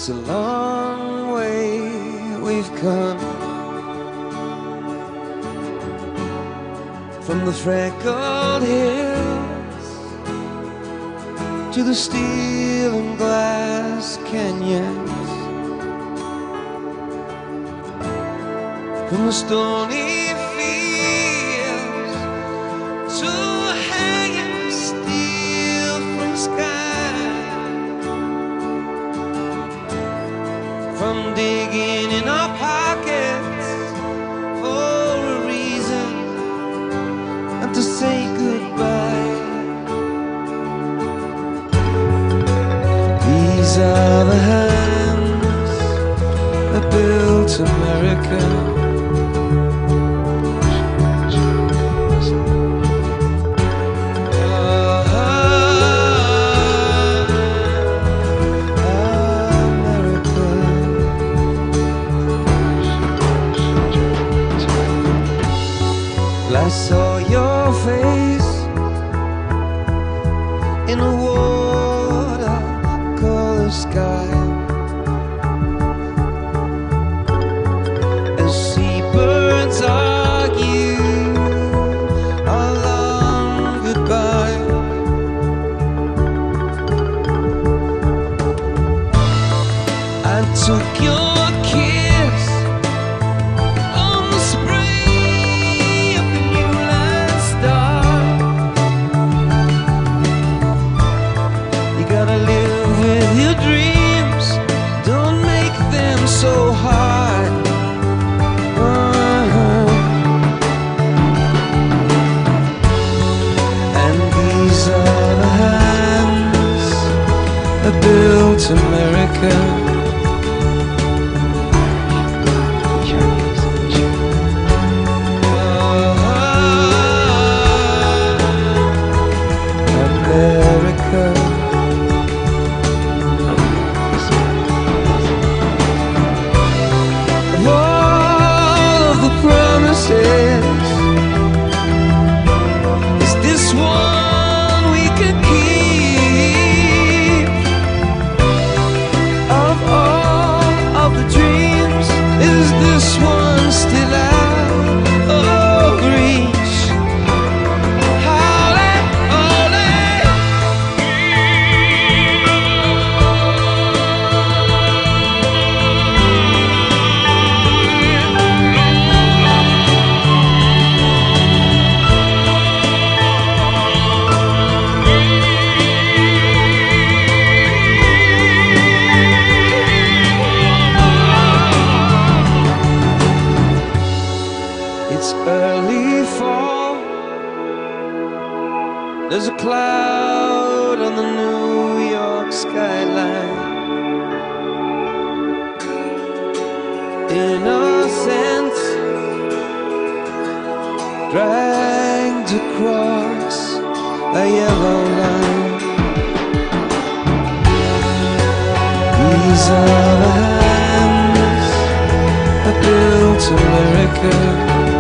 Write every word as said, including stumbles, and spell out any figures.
It's a long way we've come from the freckled hills to the steel and glass canyons, from the stony fields to hanging steel from sky, from digging in our pockets for a reason and to say goodbye. These are the hands that built America. I saw your face in a watercolor sky, as seabirds argue a long goodbye. I took your kiss on the spray. Gotta live with your dreams, don't make them so hard. uh-huh. And these are the hands that built America. Is this one we could keep? Of all of the dreams, is this one still out of reach? Howley, it's early fall. There's a cloud on the New York skyline. Innocence dragged across a yellow line. These are the hands that built America.